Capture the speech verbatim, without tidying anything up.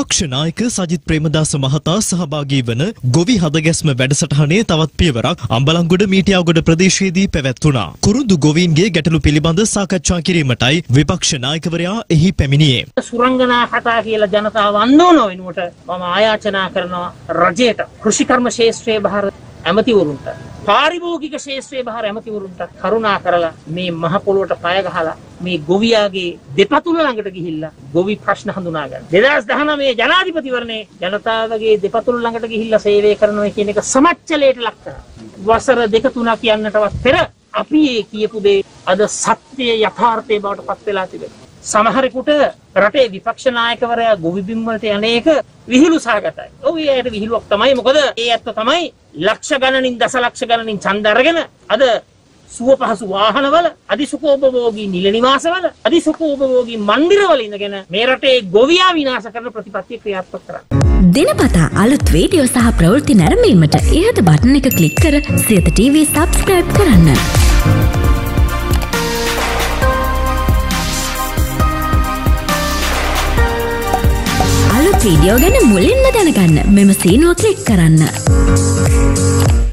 විපක්ෂ නායක සජිත් ප්‍රේමදාස මහතා සහභාගී වන ගොවි හදගැස්ම වැඩසටහනේ තවත් පියවරක් අම්බලන්ගොඩ මීටියාගොඩ ප්‍රදේශයේදී පැවැත්වුණා. කුරුඳු ගොවීන්ගේ ගැටලු පිළිබඳ සාකච්ඡා කිරීමටයි විපක්ෂ නායකවරයා එහි පැමිණියේ. සුරංගනා කතා කියලා ජනතාව අන්දෝන වෙනුවට මම ආයාචනා කරනවා රජයට, කෘෂිකර්ම ශාස්ත්‍රයේ බහර ඇමතිවරුන්ට, පාරිභෝගික ශාස්ත්‍රයේ බහර ඇමතිවරුන්ට කරුණා කරලා මේ මහ පොළොවට පය ගහලා මේ ගොවියාගේ දෙපතුල ළඟට ගිහිල්ලා ගොවි ප්‍රශ්න හඳුනා ගන්න. දෙදාස් දහනවය ජනාධිපතිවරණේ ජනතාවගේ දෙපතුල ළඟට ගිහිල්ලා සේවය කරනවා කියන එක සමච්චලයට ලක් කරා. වසර දෙක තුනක් යන්නටවත් පෙර අපි ඒ කියපු දේ අද සත්‍ය යථාර්ථයේ බවට පත් වෙලා තිබෙනවා. සමහරෙකුට රටේ විපක්ෂ නායකවරයා ගොවි බිම් වලට යන එක විහිළු සහගතයි. ඔව් ඒ ඇයට විහිළුවක් තමයි. මොකද ඒ ඇත්ත තමයි ලක්ෂ ගණනින් දසලක්ෂ ගණනින් ඡන්ද අරගෙන අද සුව පහසු වාහනවල, අධිසුඛෝපභෝගී නිල නිවාසවල, අධිසුඛෝපභෝගී මන්දිරවල ඉඳගෙන මේ රටේ ගොවියා විනාශ කරන ප්‍රතිපත්තිය ක්‍රියාත්මක කරන්නේ. දිනපතා අලුත් වීඩියෝ සහ ප්‍රවෘත්ති නැරඹීමට ඉහත බටන් එක ක්ලික් කර සියත ටීවී සබ්ස්ක්‍රයිබ් කරන්න. අලුත් වීඩියෝ ගැන මුලින්ම දැනගන්න මෙම සීනුව ක්ලික් කරන්න.